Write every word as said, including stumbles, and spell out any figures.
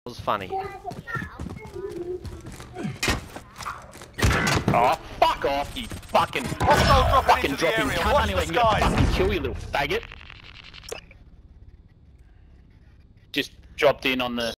was funny. Oh, fuck off, you fucking... Hostile dropping fucking into the dropping area. cunt. Watch Anyway, the you can skies. fucking kill you little faggot. Just dropped in on the...